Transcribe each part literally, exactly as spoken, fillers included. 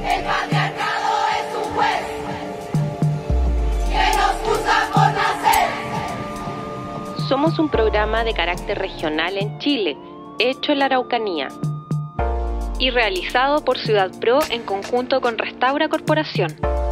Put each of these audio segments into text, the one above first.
El patriarcado es un juez que nos juzga por nacer. Somos un programa de carácter regional en Chile, hecho en la Araucanía y realizado por Ciudad Pro en conjunto con Restaura Corporación,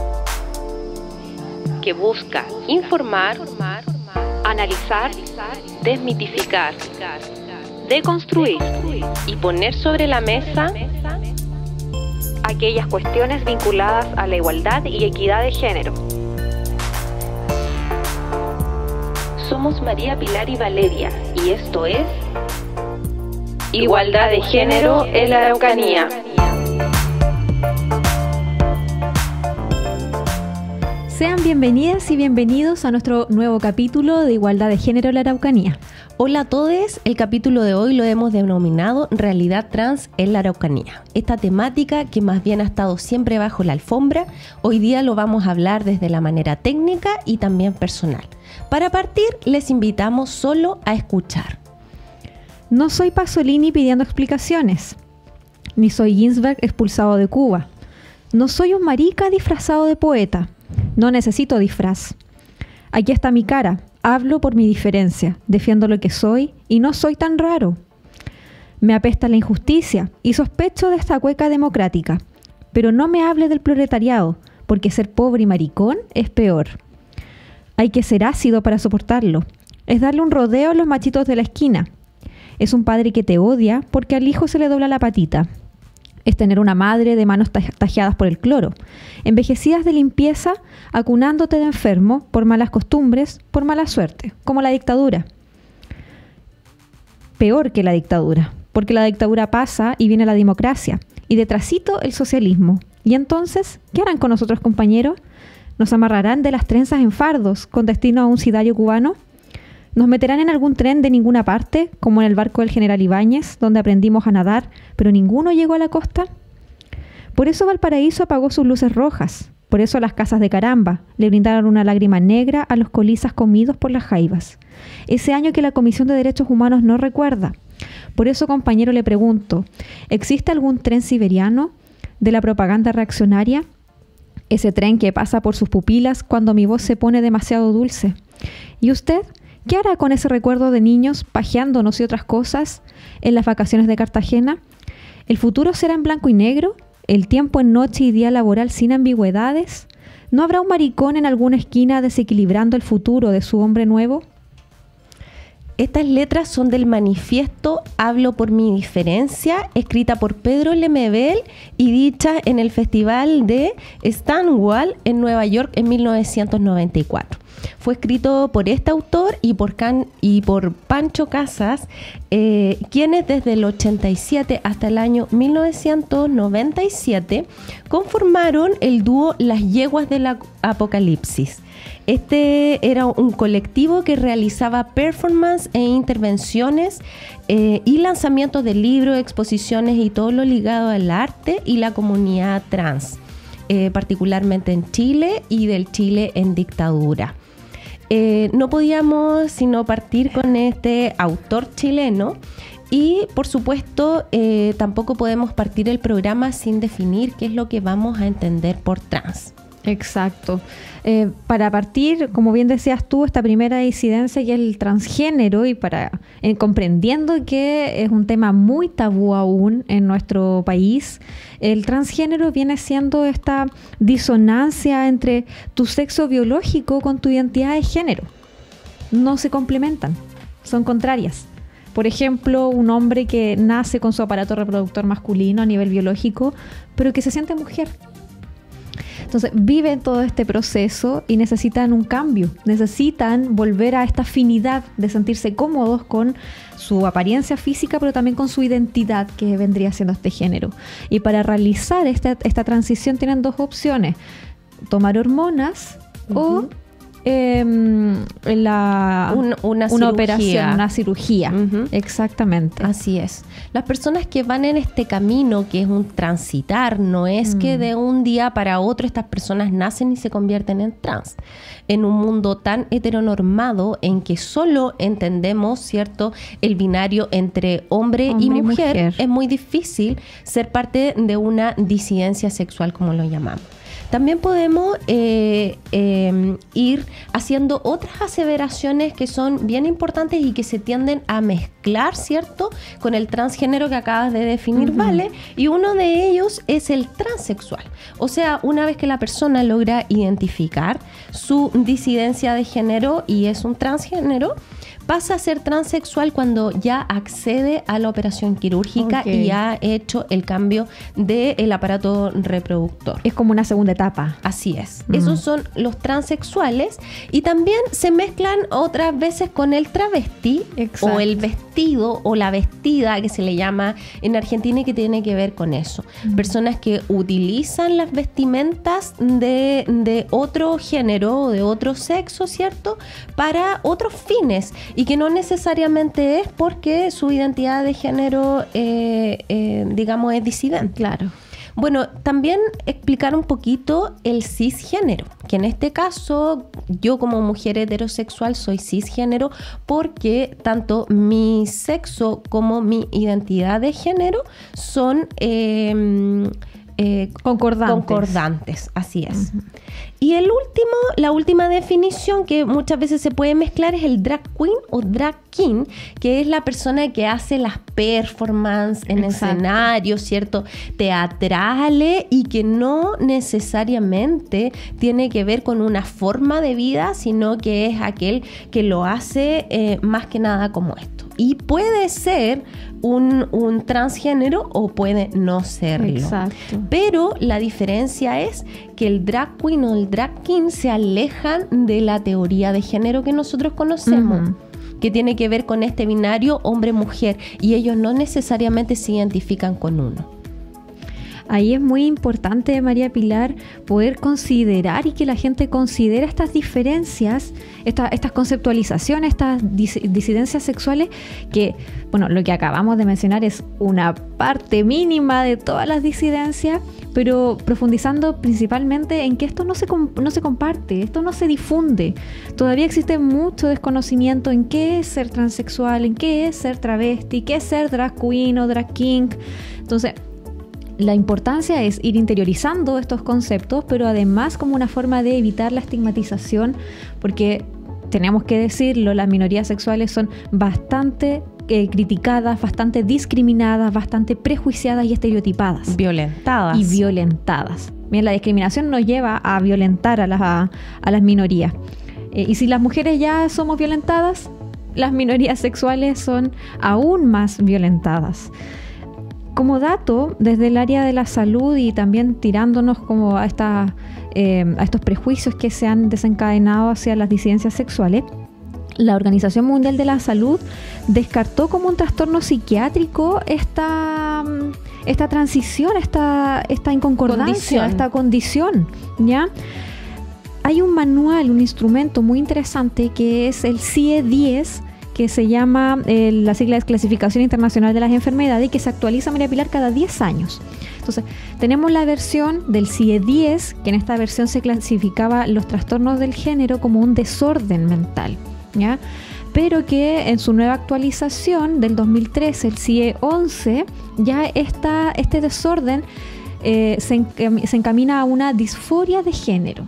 que busca informar, analizar, desmitificar, deconstruir y poner sobre la mesa aquellas cuestiones vinculadas a la igualdad y equidad de género. Somos María Pilar y Valeria, y esto es Igualdad de Género en la Araucanía. Sean bienvenidas y bienvenidos a nuestro nuevo capítulo de Igualdad de Género en la Araucanía. Hola a todos, el capítulo de hoy lo hemos denominado Realidad Trans en la Araucanía. Esta temática, que más bien ha estado siempre bajo la alfombra, hoy día lo vamos a hablar desde la manera técnica y también personal. Para partir, les invitamos solo a escuchar. No soy Pasolini pidiendo explicaciones, ni soy Ginsberg expulsado de Cuba. No soy un marica disfrazado de poeta, no necesito disfraz. Aquí está mi cara, hablo por mi diferencia, defiendo lo que soy y no soy tan raro. Me apesta la injusticia y sospecho de esta cueca democrática, pero no me hable del proletariado, porque ser pobre y maricón es peor. Hay que ser ácido para soportarlo, es darle un rodeo a los machitos de la esquina. Es un padre que te odia porque al hijo se le dobla la patita. Es tener una madre de manos tajeadas por el cloro, envejecidas de limpieza, acunándote de enfermo por malas costumbres, por mala suerte, como la dictadura. Peor que la dictadura, porque la dictadura pasa y viene la democracia, y detrásito el socialismo. Y entonces, ¿qué harán con nosotros, compañeros? ¿Nos amarrarán de las trenzas en fardos con destino a un sidario cubano? ¿Nos meterán en algún tren de ninguna parte, como en el barco del general Ibáñez, donde aprendimos a nadar, pero ninguno llegó a la costa? Por eso Valparaíso apagó sus luces rojas. Por eso las casas de Caramba le brindaron una lágrima negra a los colizas comidos por las jaivas. Ese año que la Comisión de Derechos Humanos no recuerda. Por eso, compañero, le pregunto, ¿existe algún tren siberiano de la propaganda reaccionaria? Ese tren que pasa por sus pupilas cuando mi voz se pone demasiado dulce. ¿Y usted? ¿Qué hará con ese recuerdo de niños pajeándonos y otras cosas en las vacaciones de Cartagena? ¿El futuro será en blanco y negro? ¿El tiempo en noche y día laboral sin ambigüedades? ¿No habrá un maricón en alguna esquina desequilibrando el futuro de su hombre nuevo? Estas letras son del manifiesto Hablo por mi diferencia, escrita por Pedro Lemebel y dicha en el Festival de Stonewall en Nueva York en mil novecientos noventa y cuatro. Fue escrito por este autor y por, Can y por Pancho Casas, eh, quienes desde el ochenta y siete hasta el año mil novecientos noventa y siete conformaron el dúo Las Yeguas del Apocalipsis. Este era un colectivo que realizaba performance e intervenciones eh, y lanzamientos de libros, exposiciones y todo lo ligado al arte y la comunidad trans, eh, particularmente en Chile y del Chile en dictadura. Eh, no podíamos sino partir con este autor chileno y, por supuesto, eh, tampoco podemos partir el programa sin definir qué es lo que vamos a entender por trans. Exacto. Eh, para partir, como bien decías tú, esta primera incidencia y el transgénero, y para eh, comprendiendo que es un tema muy tabú aún en nuestro país, el transgénero viene siendo esta disonancia entre tu sexo biológico con tu identidad de género. No se complementan, son contrarias. Por ejemplo, un hombre que nace con su aparato reproductor masculino a nivel biológico, pero que se siente mujer. Entonces viven todo este proceso y necesitan un cambio, necesitan volver a esta afinidad de sentirse cómodos con su apariencia física, pero también con su identidad, que vendría siendo este género. Y para realizar esta, esta transición tienen dos opciones: tomar hormonas uh-huh. o eh, la, Un- una una cirugía. operación, una cirugía. Ujú. Exactamente. Así es. Las personas que van en este camino, que es un transitar, no es Mm. que de un día para otro estas personas nacen y se convierten en trans. En un mundo tan heteronormado en que solo entendemos, ¿cierto?, el binario entre hombre, Hombre y, y mujer, mujer. es muy difícil ser parte de una disidencia sexual, como lo llamamos. También podemos eh, eh, ir haciendo otras aseveraciones que son bien importantes y que se tienden a mezclar, ¿cierto?, con el transgénero que acabas de definir, Ujú. ¿vale? Y uno de ellos es el transexual. O sea, una vez que la persona logra identificar su disidencia de género y es un transgénero, pasa a ser transexual cuando ya accede a la operación quirúrgica Ok. y ha hecho el cambio del aparato reproductor. Es como una segunda etapa. Así es. Mm. Esos son los transexuales y también se mezclan otras veces con el travesti Exacto. o el vestido o la vestida que se le llama en Argentina y que tiene que ver con eso. Mm. Personas que utilizan las vestimentas de, de otro género o de otro sexo, ¿cierto?, para otros fines y que no necesariamente es porque su identidad de género, eh, eh, digamos, es disidente. Claro. Bueno, también explicar un poquito el cisgénero, que en este caso yo como mujer heterosexual soy cisgénero porque tanto mi sexo como mi identidad de género son eh, eh, Concordantes. concordantes, así es. Y el último, la última definición que muchas veces se puede mezclar es el drag queen o drag king, que es la persona que hace las performances en Exacto. escenario, ¿cierto?, teatrales y que no necesariamente tiene que ver con una forma de vida, sino que es aquel que lo hace eh, más que nada como esto. Y puede ser un, un transgénero o puede no serlo. Exacto. Pero la diferencia es que el drag queen o el drag king se alejan de la teoría de género que nosotros conocemos, Ujú. que tiene que ver con este binario hombre-mujer, y ellos no necesariamente se identifican con uno. Ahí es muy importante, María Pilar, poder considerar y que la gente considere estas diferencias, esta- estas conceptualizaciones, estas dis- disidencias sexuales, que, bueno, lo que acabamos de mencionar es una parte mínima de todas las disidencias, pero profundizando principalmente en que esto no se, com- no se comparte, esto no se difunde. Todavía existe mucho desconocimiento en qué es ser transexual, en qué es ser travesti, qué es ser drag queen o drag king. Entonces, la importancia es ir interiorizando estos conceptos, pero además como una forma de evitar la estigmatización, porque tenemos que decirlo, las minorías sexuales son bastante eh, criticadas, bastante discriminadas, bastante prejuiciadas y estereotipadas. Violentadas. Y violentadas. Bien, la discriminación nos lleva a violentar a las, a, a las minorías. Eh, y si las mujeres ya somos violentadas, las minorías sexuales son aún más violentadas. Como dato, desde el área de la salud y también tirándonos como a, esta, eh, a estos prejuicios que se han desencadenado hacia las disidencias sexuales, la Organización Mundial de la Salud descartó como un trastorno psiquiátrico esta, esta transición, esta, esta inconcordancia, Condición. esta condición, ¿ya? Hay un manual, un instrumento muy interesante que es el C I E diez, que se llama, eh, la sigla es Clasificación Internacional de las Enfermedades, y que se actualiza, María Pilar, cada diez años. Entonces, tenemos la versión del C I E diez, que en esta versión se clasificaba los trastornos del género como un desorden mental, ¿ya? Pero que en su nueva actualización del dos mil trece, el C I E once, ya está, este desorden eh, se, encam- se encamina a una disforia de género,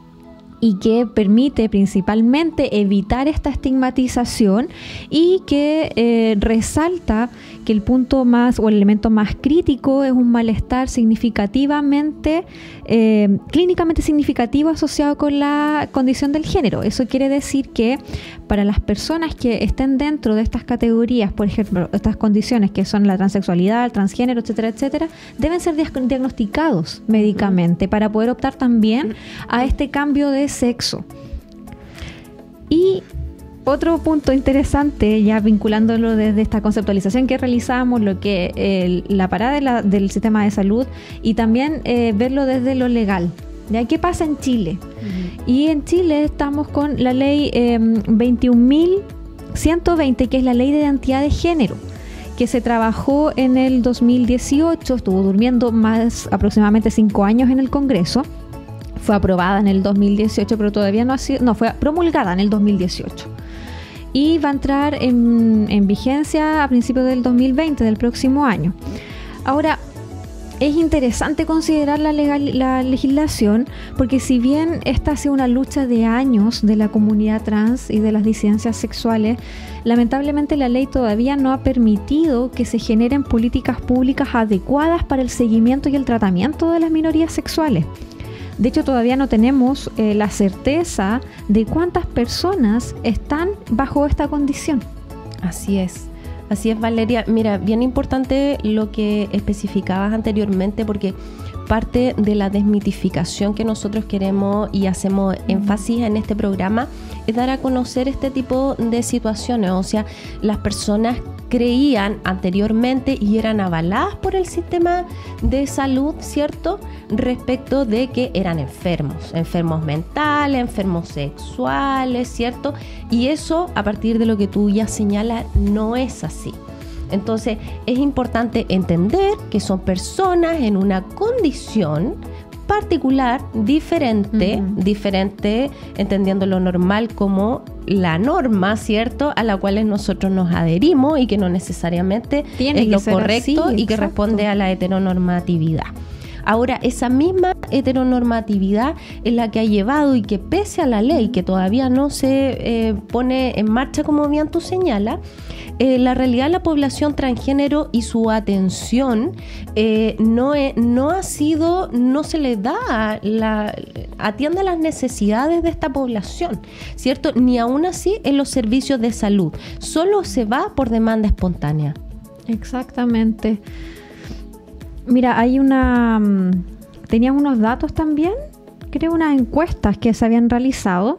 y que permite principalmente evitar esta estigmatización, y que eh, resalta que el punto más o el elemento más crítico es un malestar significativamente, eh, clínicamente significativo asociado con la condición del género. Eso quiere decir que para las personas que estén dentro de estas categorías, por ejemplo, estas condiciones que son la transexualidad, el transgénero, etcétera, etcétera, deben ser diag- diagnosticados médicamente para poder optar también a este cambio de sexo. Y otro punto interesante, ya vinculándolo desde esta conceptualización que realizamos, lo que el- la parada de la- del sistema de salud, y también eh, verlo desde lo legal, ¿Ya? ¿Qué pasa en Chile? Uh-huh. Y en Chile estamos con la ley eh, veintiún mil ciento veinte, que es la ley de identidad de género, que se trabajó en el dos mil dieciocho, estuvo durmiendo más aproximadamente cinco años en el Congreso, fue aprobada en el dos mil dieciocho, pero todavía no ha sido, no, fue promulgada en el dos mil dieciocho. Y va a entrar en, en vigencia a principios del dos mil veinte, del próximo año. Ahora, es interesante considerar la, legal, la legislación, porque si bien esta ha sido una lucha de años de la comunidad trans y de las disidencias sexuales, lamentablemente la ley todavía no ha permitido que se generen políticas públicas adecuadas para el seguimiento y el tratamiento de las minorías sexuales. De hecho, todavía no tenemos eh, la certeza de cuántas personas están bajo esta condición. Así es. Así es, Valeria. Mira, bien importante lo que especificabas anteriormente, porque parte de la desmitificación que nosotros queremos y hacemos énfasis en este programa es dar a conocer este tipo de situaciones. O sea, las personas creían anteriormente y eran avaladas por el sistema de salud, ¿cierto?, respecto de que eran enfermos, enfermos mentales, enfermos sexuales, ¿cierto? Y eso, a partir de lo que tú ya señalas, no es así. Entonces, es importante entender que son personas en una condición particular, diferente, uh-huh. diferente, entendiendo lo normal como la norma, ¿cierto?, a la cual nosotros nos adherimos y que no necesariamente Tiene es lo correcto así, y que exacto. responde a la heteronormatividad. Ahora, esa misma heteronormatividad es la que ha llevado y que pese a la ley, que todavía no se eh, pone en marcha, como bien tú señalas, eh, la realidad de la población transgénero y su atención eh, no, es, no ha sido, no se le da, la, atiende a las necesidades de esta población, ¿cierto? Ni aún así en los servicios de salud, solo se va por demanda espontánea. Exactamente. Mira, hay una... Tenían unos datos también, creo unas encuestas que se habían realizado.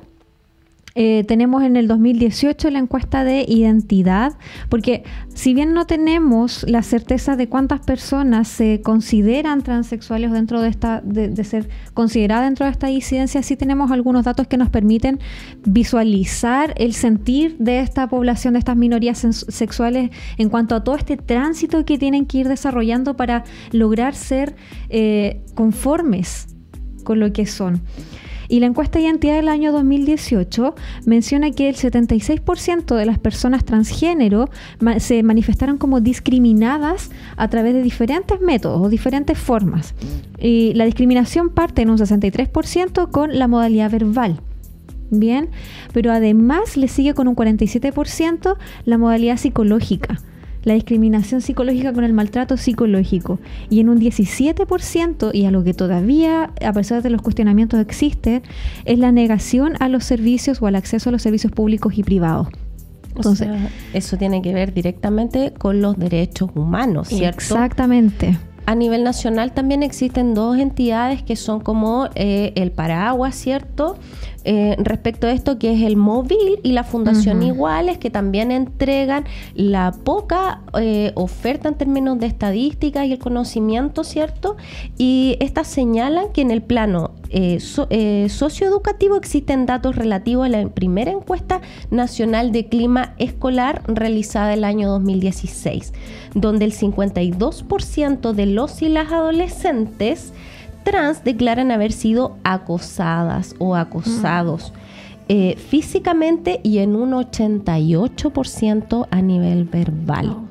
Eh, tenemos en el dos mil dieciocho la encuesta de identidad, porque si bien no tenemos la certeza de cuántas personas se consideran transexuales dentro de esta, de, de ser consideradas dentro de esta disidencia, sí tenemos algunos datos que nos permiten visualizar el sentir de esta población, de estas minorías sexuales en cuanto a todo este tránsito que tienen que ir desarrollando para lograr ser eh, conformes con lo que son. Y la encuesta de identidad del año dos mil dieciocho menciona que el setenta y seis por ciento de las personas transgénero ma- se manifestaron como discriminadas a través de diferentes métodos o diferentes formas. Y la discriminación parte en un sesenta y tres por ciento con la modalidad verbal. Bien, pero además le sigue con un cuarenta y siete por ciento la modalidad psicológica. La discriminación psicológica con el maltrato psicológico, y en un diecisiete por ciento, y algo que todavía, a pesar de los cuestionamientos, existe, es la negación a los servicios o al acceso a los servicios públicos y privados. Entonces, o sea, eso tiene que ver directamente con los derechos humanos, ¿cierto? Exactamente. A nivel nacional también existen dos entidades que son como eh, el paraguas, ¿cierto? Eh, respecto a esto, que es el Móvil y la Fundación uh-huh. Iguales, que también entregan la poca eh, oferta en términos de estadísticas y el conocimiento, ¿cierto? Y estas señalan que en el plano eh, so, eh, socioeducativo existen datos relativos a la primera encuesta nacional de clima escolar realizada el año dos mil dieciséis, donde el cincuenta y dos por ciento de los y las adolescentes trans declaran haber sido acosadas o acosados mm. eh, físicamente y en un ochenta y ocho por ciento a nivel verbal. Oh.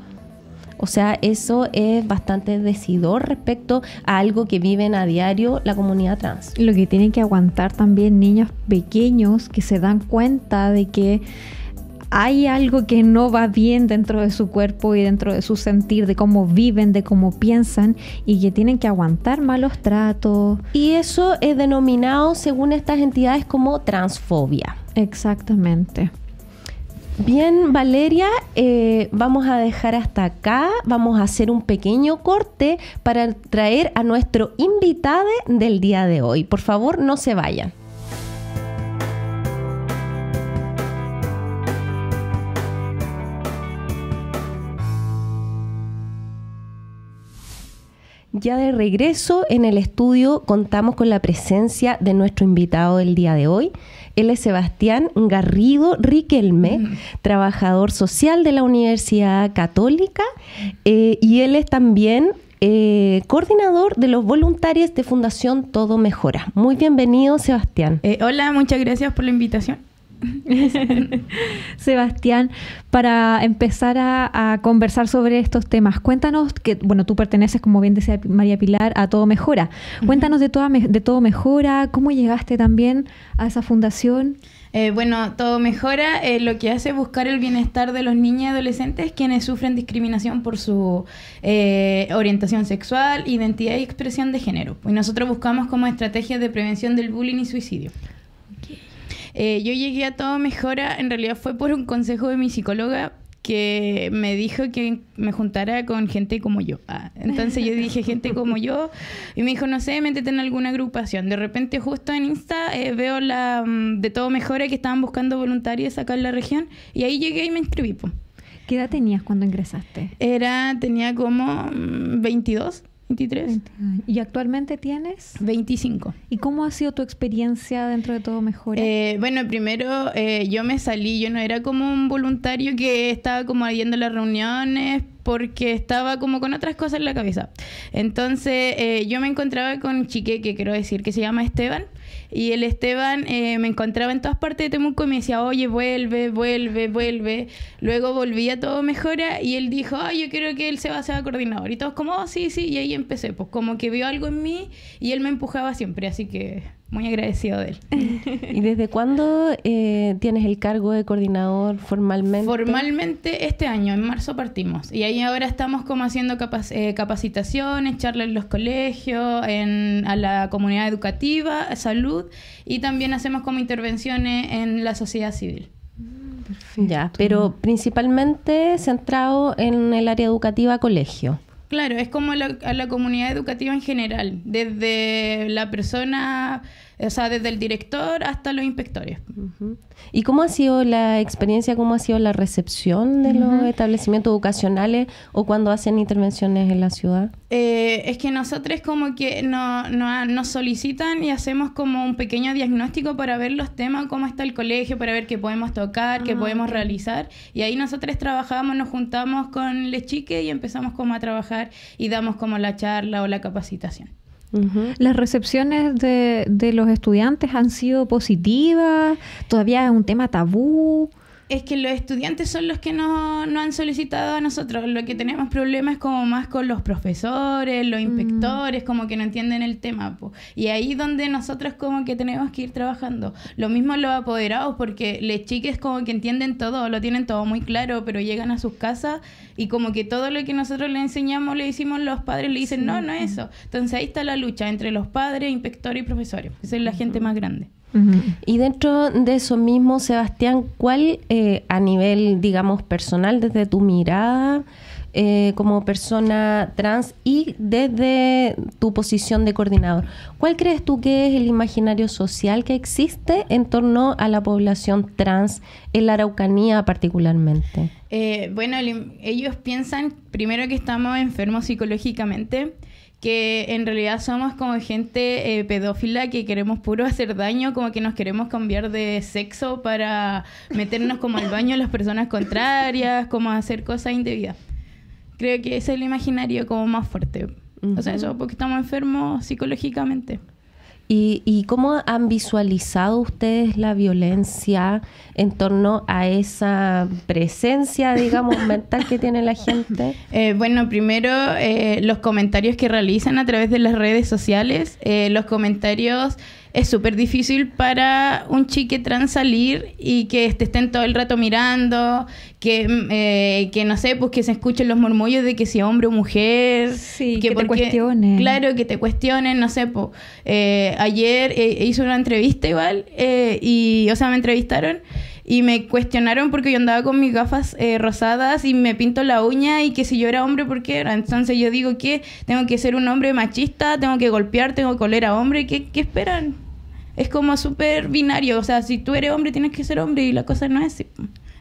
O sea, eso es bastante decidor respecto a algo que viven a diario la comunidad trans. Lo que tienen que aguantar también niños pequeños que se dan cuenta de que hay algo que no va bien dentro de su cuerpo y dentro de su sentir, de cómo viven, de cómo piensan, y que tienen que aguantar malos tratos. Y eso es denominado, según estas entidades, como transfobia. Exactamente. Bien, Valeria, eh, vamos a dejar hasta acá. Vamos a hacer un pequeño corte para traer a nuestro invitado del día de hoy. Por favor, no se vayan. Ya de regreso en el estudio contamos con la presencia de nuestro invitado del día de hoy. Él es Sebastián Garrido Riquelme, mm. trabajador social de la Universidad Católica, eh, y él es también eh, coordinador de los voluntarios de Fundación Todo Mejora. Muy bienvenido, Sebastián. Eh, hola, muchas gracias por la invitación. Sebastián, para empezar a, a conversar sobre estos temas, cuéntanos que, bueno, tú perteneces, como bien decía María Pilar, a Todo Mejora. Cuéntanos de, toda, de Todo Mejora, cómo llegaste también a esa fundación. Eh, bueno, Todo Mejora eh, lo que hace es buscar el bienestar de los niños y adolescentes quienes sufren discriminación por su eh, orientación sexual, identidad y expresión de género. Y nosotros buscamos como estrategias de prevención del bullying y suicidio. Eh, yo llegué a Todo Mejora, en realidad fue por un consejo de mi psicóloga que me dijo que me juntara con gente como yo. Ah, entonces yo dije, gente como yo, y me dijo, no sé, métete en alguna agrupación. De repente justo en Insta eh, veo la um, de Todo Mejora que estaban buscando voluntarios acá en la región, y ahí llegué y me inscribí. Po. ¿Qué edad tenías cuando ingresaste? Era, tenía como um, veintidós. veintitrés. ¿Y actualmente tienes? veinticinco. ¿Y cómo ha sido tu experiencia dentro de Todo Mejora? Eh, bueno, primero eh, yo me salí, yo no era como un voluntario que estaba como yendo a las reuniones porque estaba como con otras cosas en la cabeza. Entonces eh, yo me encontraba con un chique que quiero decir que se llama Esteban, y el Esteban eh, me encontraba en todas partes de Temuco y me decía, oye, vuelve, vuelve, vuelve. Luego volví a Todo Mejora y él dijo, ah, yo quiero que él se va a ser coordinador. Y todos como, oh, sí, sí, y ahí empecé. Pues como que vio algo en mí y él me empujaba siempre, así que muy agradecido de él. ¿Y desde cuándo eh, tienes el cargo de coordinador formalmente? Formalmente este año, en marzo partimos. Y ahí ahora estamos como haciendo capac eh, capacitaciones, charlas en los colegios, en, a la comunidad educativa, salud, y también hacemos como intervenciones en la sociedad civil. Perfecto. Ya, pero principalmente centrado en el área educativa, colegio. Claro, es como la, a la comunidad educativa en general, desde la persona, o sea, desde el director hasta los inspectores. Uh-huh. ¿Y cómo ha sido la experiencia, cómo ha sido la recepción de los uh-huh. establecimientos educacionales o cuando hacen intervenciones en la ciudad? Eh, es que nosotros como que no, no, nos solicitan y hacemos como un pequeño diagnóstico para ver los temas, cómo está el colegio, para ver qué podemos tocar, qué ah, podemos okay. realizar. Y ahí nosotros trabajamos, nos juntamos con les chiques y empezamos como a trabajar y damos como la charla o la capacitación. Uh-huh. ¿Las recepciones de, de los estudiantes han sido positivas? ¿Todavía es un tema tabú? Es que los estudiantes son los que nos no han solicitado a nosotros. Lo que tenemos problemas es como más con los profesores, los inspectores, mm. como que no entienden el tema, po. Y ahí donde nosotros como que tenemos que ir trabajando. Lo mismo los apoderados, porque les chiques como que entienden todo, lo tienen todo muy claro, pero llegan a sus casas y como que todo lo que nosotros les enseñamos, le decimos los padres, le dicen, sí. no, no es eso. Entonces ahí está la lucha entre los padres, inspectores y profesores. Esa es la uh-huh. gente más grande. Uh-huh. Y dentro de eso mismo, Sebastián, ¿cuál eh, a nivel, digamos, personal, desde tu mirada eh, como persona trans y desde tu posición de coordinador, cuál crees tú que es el imaginario social que existe en torno a la población trans en la Araucanía particularmente? Eh, bueno, el, ellos piensan primero que estamos enfermos psicológicamente, que en realidad somos como gente eh, pedófila que queremos puro hacer daño, como que nos queremos cambiar de sexo para meternos como al baño a las personas contrarias, como hacer cosas indebidas. Creo que ese es el imaginario como más fuerte. Uh-huh. O sea, eso porque estamos enfermos psicológicamente. ¿Y, ¿Y cómo han visualizado ustedes la violencia en torno a esa presencia, digamos, mental que tiene la gente? Eh, bueno, primero, eh, los comentarios que realizan a través de las redes sociales. Eh, los comentarios es súper difícil para un chique trans salir y que te estén todo el rato mirando, que, eh, que no sé, pues que se escuchen los murmullos de que si hombre o mujer. Sí, que, que porque, te cuestionen. Claro, que te cuestionen, no sé, pues. Eh, ayer eh, hice una entrevista igual, eh, y, o sea, me entrevistaron y me cuestionaron porque yo andaba con mis gafas eh, rosadas y me pinto la uña y que si yo era hombre, ¿por qué era? Entonces yo digo que tengo que ser un hombre machista, tengo que golpear, tengo que oler a hombre, ¿qué, qué esperan? Es como súper binario, o sea, si tú eres hombre tienes que ser hombre y la cosa no es así.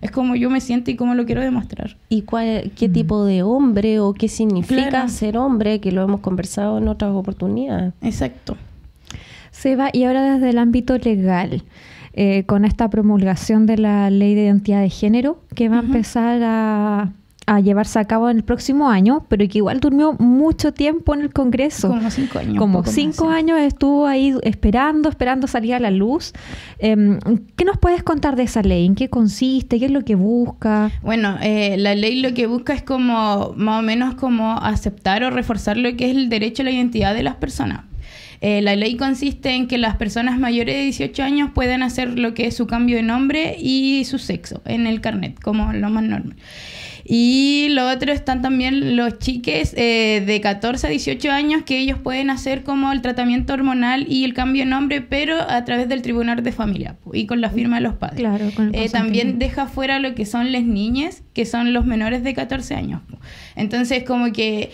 Es como yo me siento y cómo lo quiero demostrar. ¿Y cuál, qué tipo de hombre o qué significa Claro. ser hombre? Que lo hemos conversado en otras oportunidades. Exacto. Seba, y ahora desde el ámbito legal, eh, con esta promulgación de la Ley de Identidad de Género, que va a Ujú. empezar a, a llevarse a cabo en el próximo año, pero que igual durmió mucho tiempo en el Congreso. Como cinco años. Como un poco cinco más, sí. años estuvo ahí esperando, esperando salir a la luz. Eh, ¿Qué nos puedes contar de esa ley? ¿En qué consiste? ¿Qué es lo que busca? Bueno, eh, la ley lo que busca es como, más o menos como aceptar o reforzar lo que es el derecho a la identidad de las personas. Eh, la ley consiste en que las personas mayores de dieciocho años puedan hacer lo que es su cambio de nombre y su sexo en el carnet, como lo más normal. Y lo otro están también los chiques eh, de catorce a dieciocho años, que ellos pueden hacer como el tratamiento hormonal y el cambio de nombre, pero a través del tribunal de familia y con la firma de los padres. Claro, con el Eh, también consentimiento. deja fuera lo que son las niñas, que son los menores de catorce años. Entonces, como que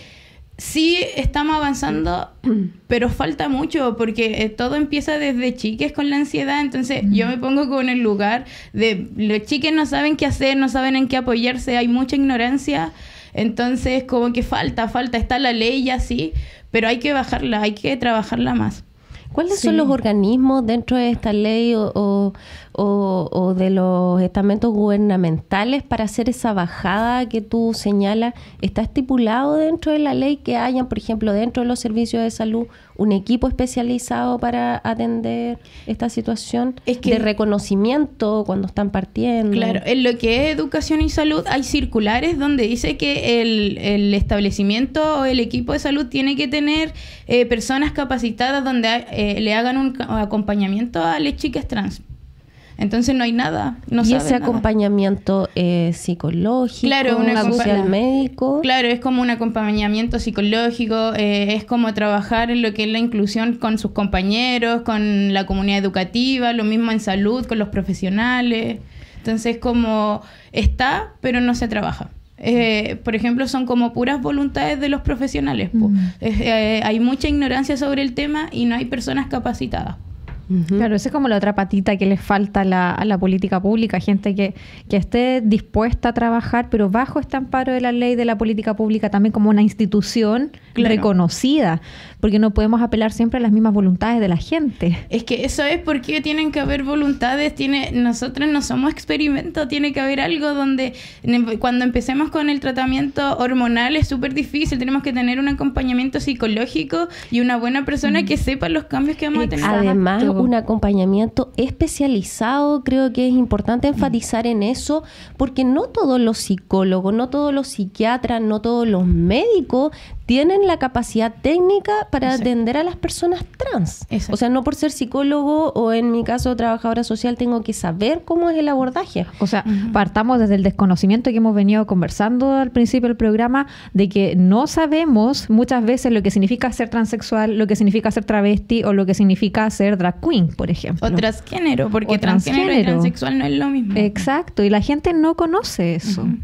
sí estamos avanzando, pero falta mucho, porque eh, todo empieza desde chiques con la ansiedad. Entonces, yo me pongo como en el lugar de los chiques no saben qué hacer, no saben en qué apoyarse, hay mucha ignorancia. Entonces, como que falta, falta, está la ley ya sí, pero hay que bajarla, hay que trabajarla más. ¿Cuáles Sí. son los organismos dentro de esta ley o, o, o- o de los estamentos gubernamentales para hacer esa bajada que tú señalas? ¿Está estipulado dentro de la ley que hayan, por ejemplo, dentro de los servicios de salud, un equipo especializado para atender esta situación Es que- de reconocimiento cuando están partiendo? Claro, en lo que es educación y salud hay circulares donde dice que el, el establecimiento o el equipo de salud tiene que tener eh, personas capacitadas donde eh, le hagan un ca- acompañamiento a las chicas trans. Entonces no hay nada, no y saben ese nada. acompañamiento eh, psicológico, Claro, una social, acompa- médico. Claro, es como un acompañamiento psicológico, eh, es como trabajar en lo que es la inclusión con sus compañeros, con la comunidad educativa, lo mismo en salud, con los profesionales. Entonces, como está, pero no se trabaja. Eh, por ejemplo, son como puras voluntades de los profesionales. po. Mm. Es, eh, hay mucha ignorancia sobre el tema y no hay personas capacitadas. Ujú. Claro, esa es como la otra patita que le falta a la, a la política pública, gente que, que esté dispuesta a trabajar, pero bajo este amparo de la ley de la política pública también como una institución Claro. reconocida, porque no podemos apelar siempre a las mismas voluntades de la gente. Es que eso es porque tienen que haber voluntades, tiene, nosotros no somos experimento, tiene que haber algo donde ne- cuando empecemos con el tratamiento hormonal es súper difícil, tenemos que tener un acompañamiento psicológico y una buena persona que sepa los cambios que vamos a tener. Además, Exacto. un acompañamiento especializado, creo que es importante enfatizar en eso, porque no todos los psicólogos, no todos los psiquiatras, no todos los médicos tienen la capacidad técnica para Exacto. atender a las personas trans. Exacto. O sea, no por ser psicólogo o en mi caso trabajadora social tengo que saber cómo es el abordaje. O sea, partamos desde el desconocimiento que hemos venido conversando al principio del programa, de que no sabemos muchas veces lo que significa ser transexual, lo que significa ser travesti o lo que significa ser drag queen, por ejemplo. O transgénero, porque O transgénero y transgénero. transexual no es lo mismo. Exacto, y la gente no conoce eso. Ujú.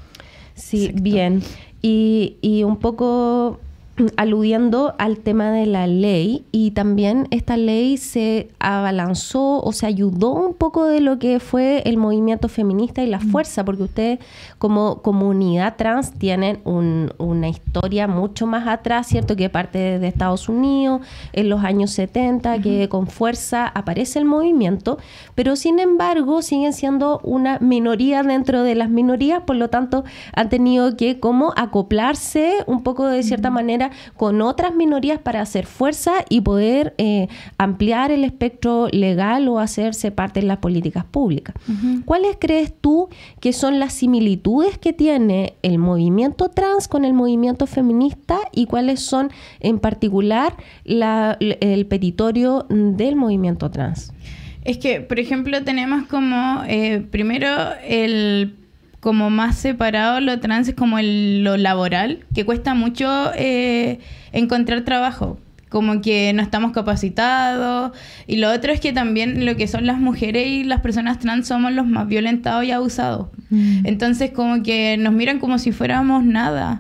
Sí, bien. Y, y un poco aludiendo al tema de la ley, y también esta ley se abalanzó o se ayudó un poco de lo que fue el movimiento feminista y la fuerza, porque ustedes como comunidad trans tienen un- una historia mucho más atrás, ¿cierto? Que parte de Estados Unidos en los años setenta, que con fuerza aparece el movimiento, pero sin embargo siguen siendo una minoría dentro de las minorías, por lo tanto han tenido que como acoplarse un poco de cierta manera con otras minorías para hacer fuerza y poder eh, ampliar el espectro legal o hacerse parte de las políticas públicas. Ujú. ¿Cuáles crees tú que son las similitudes que tiene el movimiento trans con el movimiento feminista y cuáles son en particular la- el petitorio del movimiento trans? Es que, por ejemplo, tenemos como, eh, primero, el como más separado lo trans es como el, lo laboral, que cuesta mucho eh, encontrar trabajo, como que no estamos capacitados. Y lo otro es que también lo que son las mujeres y las personas trans somos los más violentados y abusados. Mm. Entonces como que nos miran como si fuéramos nada.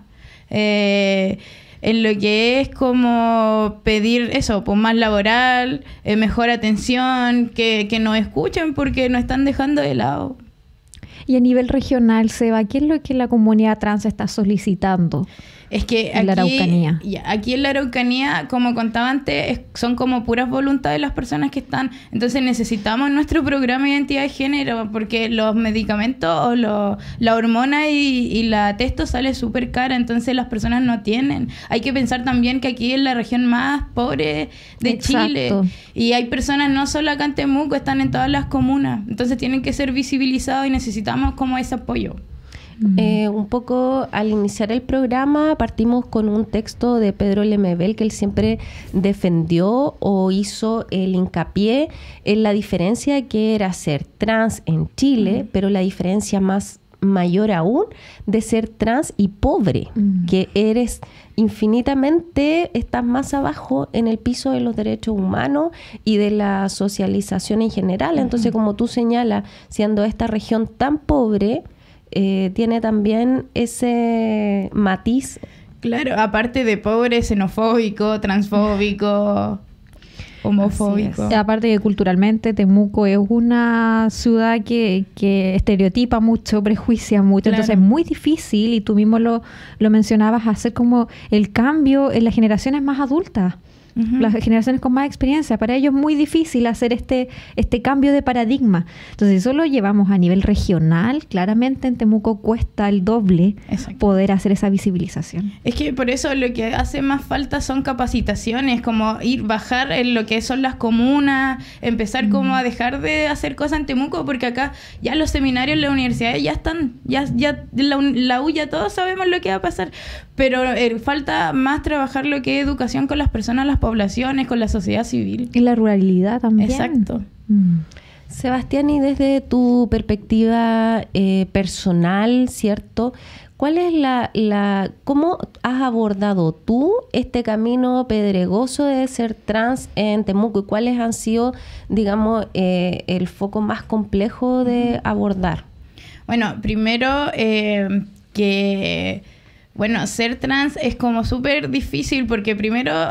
Eh, en lo que es como pedir eso, pues más laboral, eh, mejor atención, que, que nos escuchen porque nos están dejando de lado. Y a nivel regional, Seba, ¿qué es lo que la comunidad trans está solicitando? Es que En la aquí, Araucanía. ya, aquí en la Araucanía, como contaba antes, es- son como puras voluntades de las personas que están. Entonces necesitamos nuestro programa de identidad de género, porque los medicamentos o lo- la hormona y, y la testo sale súper cara, entonces las personas no tienen. Hay que pensar también que aquí es la región más pobre de Exacto. Chile. Y hay personas, no solo acá en Temuco, están en todas las comunas. Entonces tienen que ser visibilizados y necesitamos como ese apoyo. Eh, un poco al iniciar el programa partimos con un texto de Pedro Lemebel que él siempre defendió o hizo el hincapié en la diferencia que era ser trans en Chile, uh-huh. pero la diferencia más mayor aún de ser trans y pobre, uh-huh. que eres infinitamente, estás más abajo en el piso de los derechos humanos y de la socialización en general. Uh-huh. Entonces, como tú señalas, siendo esta región tan pobre, Eh, tiene también ese matiz. Claro, aparte de pobre, xenofóbico, transfóbico, homofóbico. Aparte que culturalmente Temuco es una ciudad que, que estereotipa mucho, prejuicia mucho, Claro. entonces es muy difícil, y tú mismo lo, lo mencionabas, hacer como el cambio en las generaciones más adultas. Uh-huh. Las generaciones con más experiencia, para ellos es muy difícil hacer este, este cambio de paradigma. Entonces, si eso lo llevamos a nivel regional, claramente en Temuco cuesta el doble Exacto. poder hacer esa visibilización. Es que por eso lo que hace más falta son capacitaciones, como ir, bajar en lo que son las comunas, empezar uh-huh. como a dejar de hacer cosas en Temuco, porque acá ya los seminarios en la universidad ya están, ya, ya la, la U ya todos sabemos lo que va a pasar, pero eh, falta más trabajar lo que es educación con las personas, las poblaciones, con la sociedad civil. Y la ruralidad también. Exacto. Mm. Sebastián, y desde tu perspectiva eh, personal, ¿cierto? ¿Cuál es la, la, cómo has abordado tú este camino pedregoso de ser trans en Temuco y cuáles han sido, digamos, eh, el foco más complejo de abordar? Bueno, primero eh, que... Bueno, ser trans es como súper difícil porque primero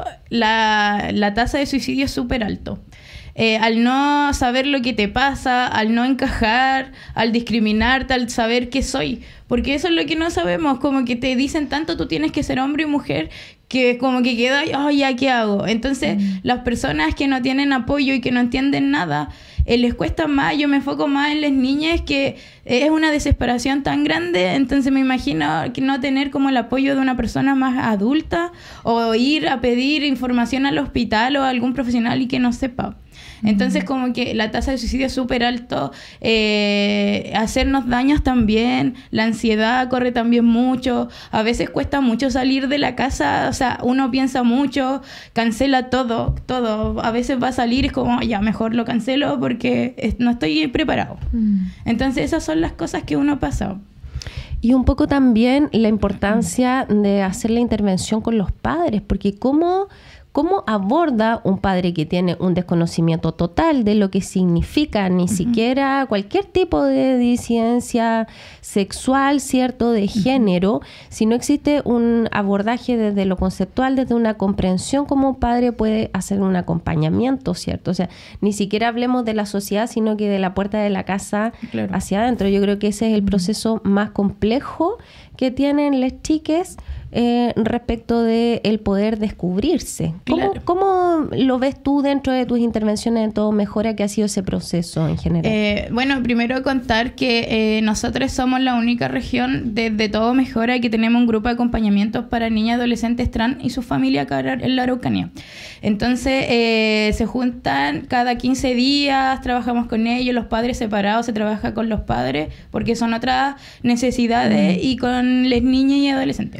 la, la tasa de suicidio es súper alto. Eh, al no saber lo que te pasa, al no encajar, al discriminarte, al saber qué soy. Porque eso es lo que no sabemos, como que te dicen tanto tú tienes que ser hombre y mujer, que como que queda, oh, ya, ¿qué hago? Entonces, mm. las personas que no tienen apoyo y que no entienden nada, eh, les cuesta más. Yo me enfoco más en las niñas, que es una desesperación tan grande, entonces me imagino que no tener como el apoyo de una persona más adulta o ir a pedir información al hospital o a algún profesional y que no sepa. Entonces como que la tasa de suicidio es súper alto, eh, hacernos daños también, la ansiedad corre también mucho, a veces cuesta mucho salir de la casa, o sea, uno piensa mucho, cancela todo, todo, a veces va a salir y es como, ya, mejor lo cancelo porque no estoy preparado. Mm. Entonces esas son las cosas que uno pasa. Y un poco también la importancia de hacer la intervención con los padres, porque cómo... ¿Cómo aborda un padre que tiene un desconocimiento total de lo que significa ni uh-huh. siquiera cualquier tipo de disidencia sexual, cierto, de género, uh-huh. si no existe un abordaje desde lo conceptual, desde una comprensión, cómo un padre puede hacer un acompañamiento, cierto? O sea, ni siquiera hablemos de la sociedad, sino que de la puerta de la casa claro. hacia adentro. Yo creo que ese es el proceso más complejo que tienen las chiques eh, respecto de el poder descubrirse. ¿Cómo, claro. ¿Cómo lo ves tú dentro de tus intervenciones en Todo Mejora, que ha sido ese proceso en general? Eh, bueno, primero contar que eh, nosotros somos la única región de, de Todo Mejora que tenemos un grupo de acompañamientos para niñas, adolescentes trans y su familia acá en la Araucanía. Entonces eh, se juntan cada quince días, trabajamos con ellos, los padres separados, se trabaja con los padres porque son otras necesidades, mm. y con las niñas y adolescentes.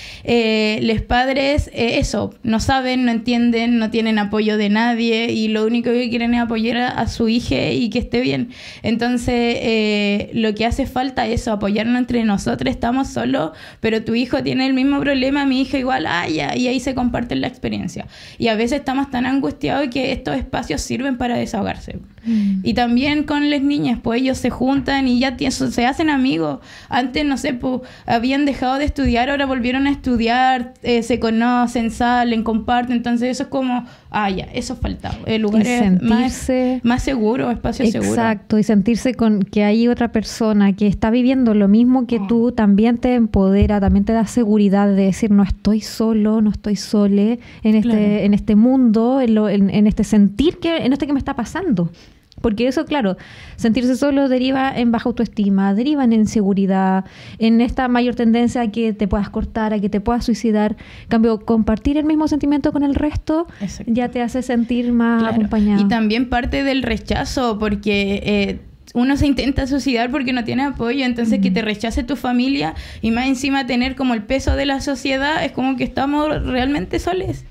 Eh, los padres, eh, eso, no saben, no entienden, no tienen apoyo de nadie y lo único que quieren es apoyar a, a su hija y que esté bien. Entonces, eh, lo que hace falta es eso, apoyarnos entre nosotros. Estamos solos, pero tu hijo tiene el mismo problema, mi hija igual, ah, ya, y ahí se comparten la experiencia. Y a veces estamos tan angustiados que estos espacios sirven para desahogarse. Mm. Y también con las niñas, pues ellos se juntan y ya t- se hacen amigos. Antes, no sé, pues habían dejado de estudiar, ahora volvieron a estudiar estudiar, eh, se conocen, salen, comparten. Entonces eso es como, ah, ya, eso faltaba. El lugar Y es sentirse- más, más seguro, espacio seguro. Exacto, y sentirse con que hay otra persona que está viviendo lo mismo que tú, también te empodera, también te da seguridad de decir, no estoy solo, no estoy sole en este, Claro. en este mundo, en, lo- en- en este sentir, que en este que me está pasando. Porque eso, claro, sentirse solo deriva en baja autoestima, deriva en inseguridad, en esta mayor tendencia a que te puedas cortar, a que te puedas suicidar. En cambio, compartir el mismo sentimiento con el resto Exacto. ya te hace sentir más Claro. acompañado. Y también parte del rechazo, porque eh, uno se intenta suicidar porque no tiene apoyo, entonces que te rechace tu familia y más encima tener como el peso de la sociedad, es como que estamos realmente soles.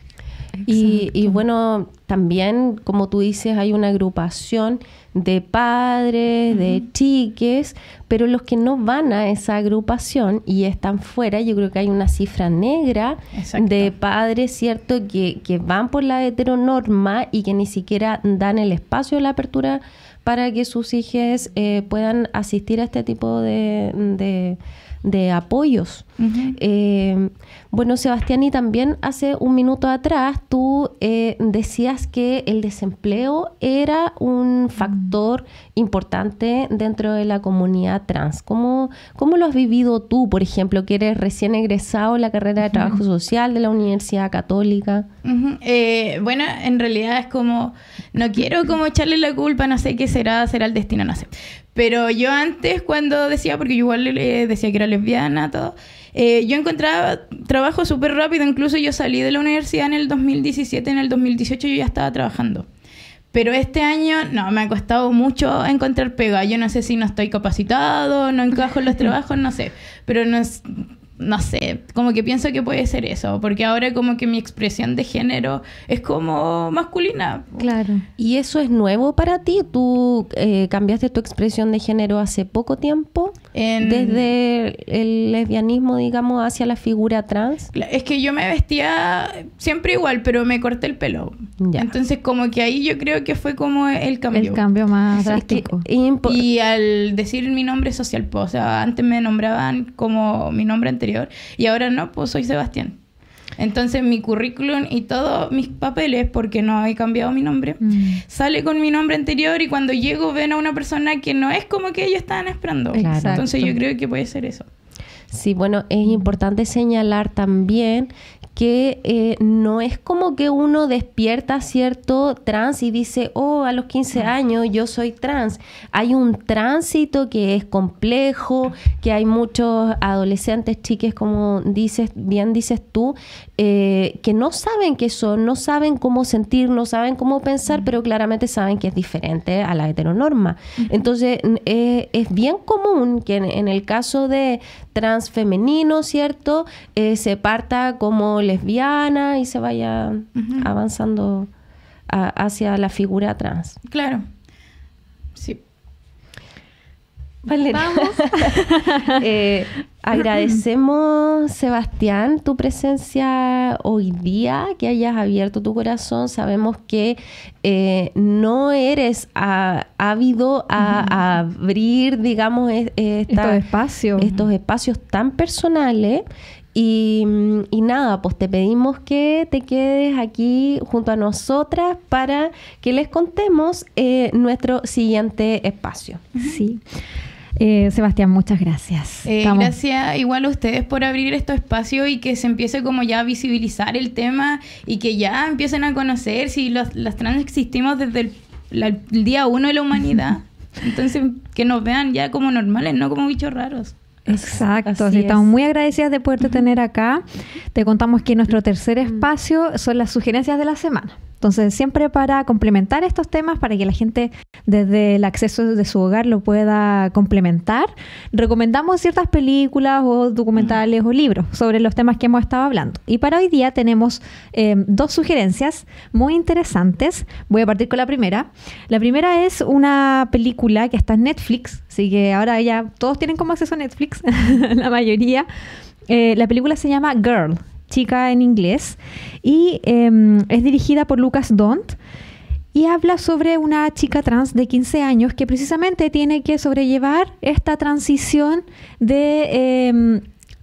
Y, y bueno, también, como tú dices, hay una agrupación de padres, de chiques, pero los que no van a esa agrupación y están fuera, yo creo que hay una cifra negra Exacto. de padres, ¿cierto?, que, que van por la heteronorma y que ni siquiera dan el espacio de la apertura para que sus hijos eh, puedan asistir a este tipo de, de, de apoyos. Ujú. Eh, bueno, Sebastián, y también hace un minuto atrás tú eh, decías que el desempleo era un factor importante dentro de la comunidad trans. ¿Cómo, cómo lo has vivido tú, por ejemplo, que eres recién egresado de la carrera de Trabajo Social de la Universidad Católica? Ujú. Eh, bueno, en realidad es como, no quiero como echarle la culpa, no sé qué será, será el destino, no sé. Pero yo antes cuando decía, porque yo igual eh, decía que era lesbiana, todo, eh, yo encontraba trabajo súper rápido, incluso yo salí de la universidad en el dos mil diecisiete, en el dos mil dieciocho yo ya estaba trabajando. Pero este año, no, me ha costado mucho encontrar pega. Yo no sé si no estoy capacitado, no encajo en los trabajos, no sé. Pero no es... No sé, como que pienso que puede ser eso, porque ahora como que mi expresión de género es como masculina. Claro. ¿Y eso es nuevo para ti? ¿Tú eh, cambiaste tu expresión de género hace poco tiempo? En- Desde el lesbianismo, digamos, hacia la figura trans. Cla- Es que yo me vestía siempre igual, pero me corté el pelo. Ya. Entonces como que ahí yo creo que fue como el cambio. El cambio más Es que- drástico. impo- Y al decir mi nombre social, pues, o sea, antes me nombraban como mi nombre anterior y ahora no, pues soy Sebastián. Entonces mi currículum y todos mis papeles, porque no he cambiado mi nombre, Mm. sale con mi nombre anterior y cuando llego ven a una persona que no es como que ellos estaban esperando. Exacto. Entonces yo creo que puede ser eso. Sí, bueno, es importante señalar también que eh, no es como que uno despierta, ¿cierto?, trans y dice, oh, a los quince años yo soy trans. Hay un tránsito que es complejo, que hay muchos adolescentes, chiques, como dices, bien dices tú, eh, que no saben qué son, no saben cómo sentir, no saben cómo pensar, pero claramente saben que es diferente a la heteronorma. Entonces, n- eh, es bien común que en, en el caso de trans femenino, ¿cierto?, eh, se parta como lesbiana y se vaya Ujú. avanzando a- hacia la figura trans. Claro. Sí. Vale. Eh, agradecemos, Sebastián, tu presencia hoy día, que hayas abierto tu corazón. Sabemos que eh, no eres ah, ávido a, a abrir, digamos, es- esta- Estos espacios. estos espacios tan personales. Y, y nada, pues te pedimos que te quedes aquí junto a nosotras para que les contemos eh, nuestro siguiente espacio. Sí. Eh, Sebastián, muchas gracias. Eh, Estamos- gracias igual a ustedes por abrir estos espacios y que se empiece como ya a visibilizar el tema y que ya empiecen a conocer si los, las trans existimos desde el, la- el día uno de la humanidad. Entonces, que nos vean ya como normales, no como bichos raros. Exacto, Así sí, estamos es. muy agradecidas de poderte tener acá. Te contamos que nuestro tercer espacio son las sugerencias de la semana. Entonces, siempre para complementar estos temas, para que la gente desde el acceso de su hogar lo pueda complementar, recomendamos ciertas películas o documentales o libros sobre los temas que hemos estado hablando. Y para hoy día tenemos eh, dos sugerencias muy interesantes. Voy a partir con la primera. La primera es una película que está en Netflix, así que ahora ya todos tienen como acceso a Netflix, la mayoría. Eh, la película se llama Girl, chica en inglés, y eh, es dirigida por Lucas Dont y habla sobre una chica trans de quince años que precisamente tiene que sobrellevar esta transición de, eh,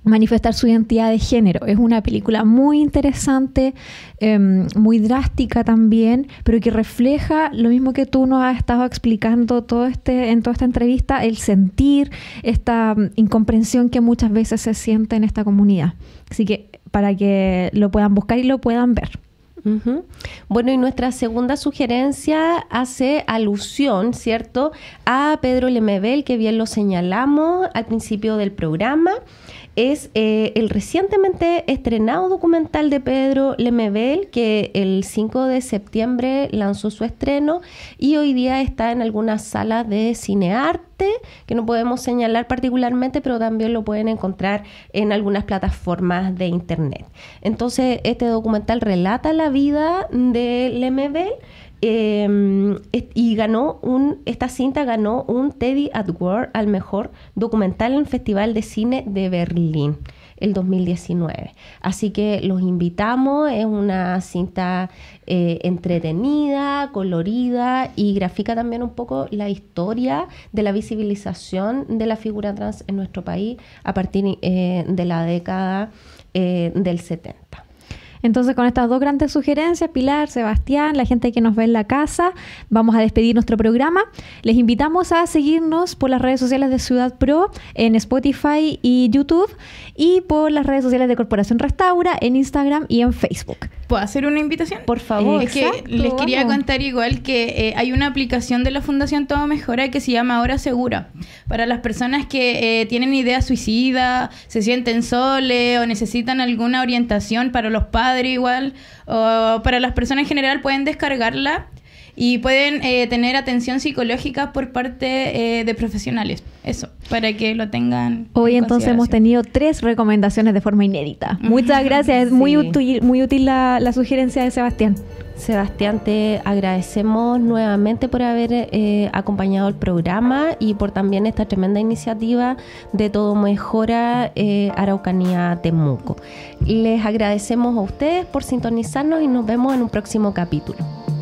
manifestar su identidad de género. Es una película muy interesante, eh, muy drástica también, pero que refleja lo mismo que tú nos has estado explicando todo este, en toda esta entrevista, el sentir, esta um, incomprensión que muchas veces se siente en esta comunidad. Así que para que lo puedan buscar y lo puedan ver. Uh-huh. Bueno, y nuestra segunda sugerencia hace alusión, ¿cierto?, a Pedro Lemebel, que bien lo señalamos al principio del programa. Es eh, el recientemente estrenado documental de Pedro Lemebel, que el cinco de septiembre lanzó su estreno y hoy día está en algunas salas de cinearte, que no podemos señalar particularmente, pero también lo pueden encontrar en algunas plataformas de internet. Entonces, este documental relata la vida de Lemebel. Eh, y ganó un, esta cinta ganó un Teddy Award al mejor documental en el Festival de Cine de Berlín el dos mil diecinueve. Así que los invitamos, es una cinta eh, entretenida, colorida y grafica también un poco la historia de la visibilización de la figura trans en nuestro país a partir eh, de la década eh, del setenta. Entonces, con estas dos grandes sugerencias, Pilar, Sebastián, la gente que nos ve en la casa, vamos a despedir nuestro programa. Les invitamos a seguirnos por las redes sociales de Ciudad Pro, en Spotify y YouTube, y por las redes sociales de Corporación Restaura, en Instagram y en Facebook. ¿Puedo hacer una invitación? Por favor. Es que Exacto, les quería vamos. contar igual que eh, hay una aplicación de la Fundación Todo Mejora que se llama Hora Segura. Para las personas que eh, tienen ideas suicidas, se sienten soles o necesitan alguna orientación, para los padres igual, o para las personas en general, pueden descargarla y pueden eh, tener atención psicológica por parte eh, de profesionales. Eso, para que lo tengan. Hoy en entonces hemos consideración. tenido tres recomendaciones de forma inédita. Muchas gracias, es muy Sí. útil, muy útil la, la sugerencia de Sebastián. Sebastián, te agradecemos nuevamente por haber eh, acompañado el programa y por también esta tremenda iniciativa de Todo Mejora eh, Araucanía Temuco. Les agradecemos a ustedes por sintonizarnos y nos vemos en un próximo capítulo.